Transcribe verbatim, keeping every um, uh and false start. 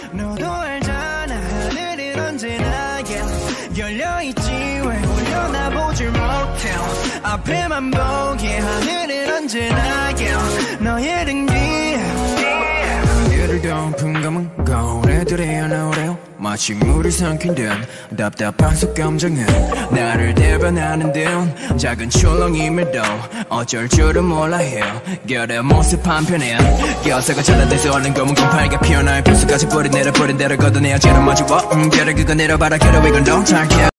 너도 알잖아 하늘은 언제나 yeah. 열려있지 왜 올려다보질 못해 앞에만 보게 하늘은 언제나 yeah. 너의 등 뒤에 예를 덮은 감은 거울애들이 나오래요 마치 물이 삼킨 듯 답답한 속감정은 나를 대변하는 듯 작은 출렁임에도 어쩔 줄은 몰라 해요 결의 모습 한편에 껴서가 잘라대서 얼른 검은 곰팡이가 피어나요 필수까지 뿌리 내려버린 대로 걷어내야 쟤는 마주워 음, 결을 그거 내려봐라 결을 이건 너 잘 캐